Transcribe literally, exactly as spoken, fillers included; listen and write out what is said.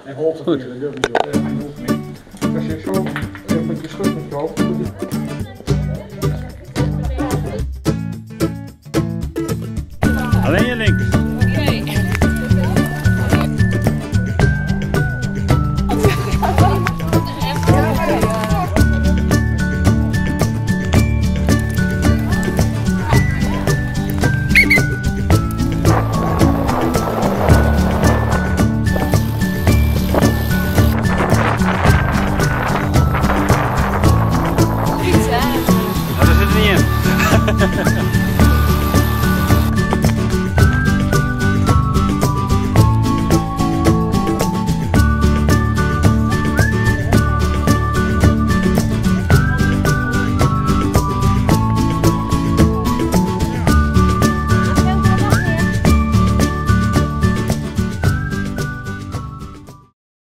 En holte Goed. dat durf ik niet op. Dat is geen oefening. Als je zo eh, met je schut met je hoofd. Alleen je linker.